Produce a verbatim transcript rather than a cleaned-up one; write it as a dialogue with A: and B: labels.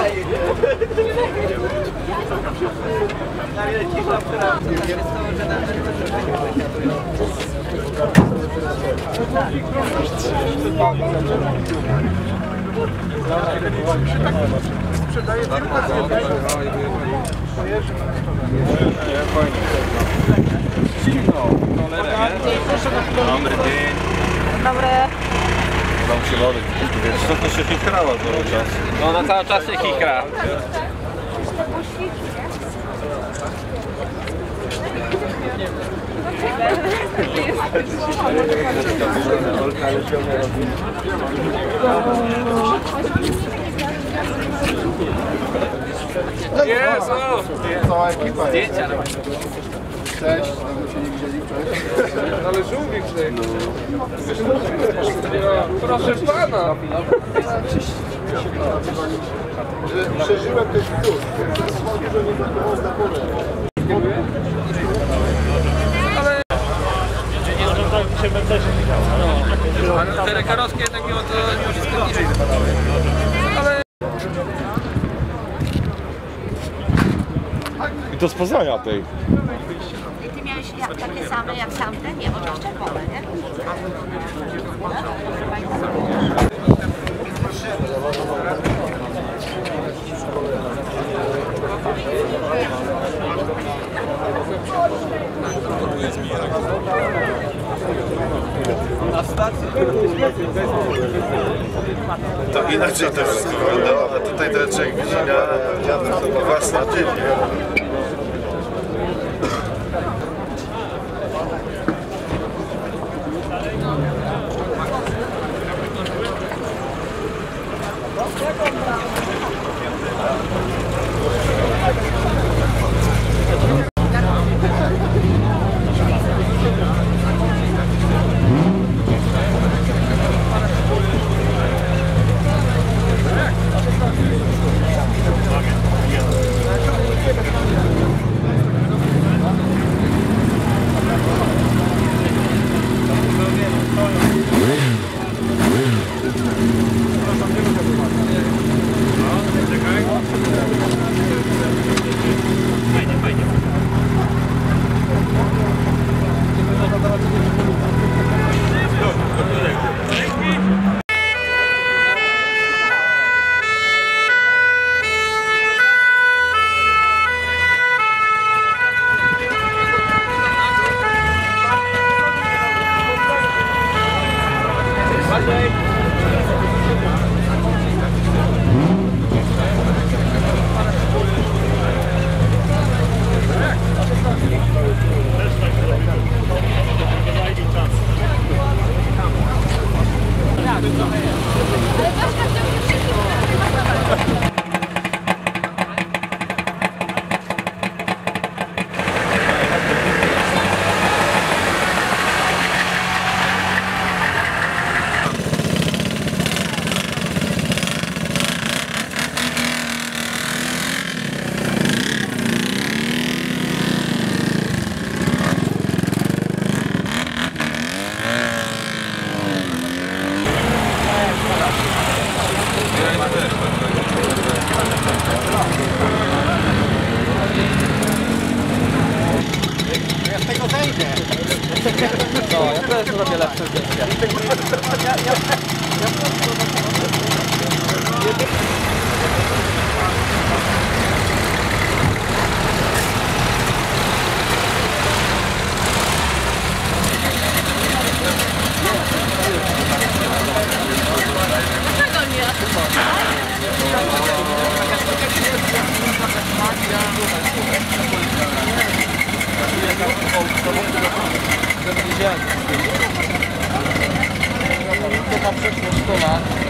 A: Sprzedaje
B: Dobry dzień.
C: Dobry.
B: Tam się wody, co to się chichrała cały czas?
D: No ona cały czas się chichra.
A: Jezu! Cała ekipa jest.
D: Zdjęcia.
A: Cześć, dawno się nie widzieli, cześć.
E: Ale żółwik tutaj. Proszę pana!
A: Że przeżyłem ten cud. Chodzi, że nie zachował zapomnę.
D: Ale te rekarowskie jednak mimo to nie wszystko niżej wypadały. Ale...
B: I to z Poznania tej.
C: I ty miałeś jak, takie same jak tamte? Nie, bo to jest czerwone, nie?
B: To inaczej to wszystko wygląda, a tutaj to człowiek widzi na własny dzień.
D: No, ja też zrobię lepsze zdjęcia. Ja, ja, to ma przeszło sto lat.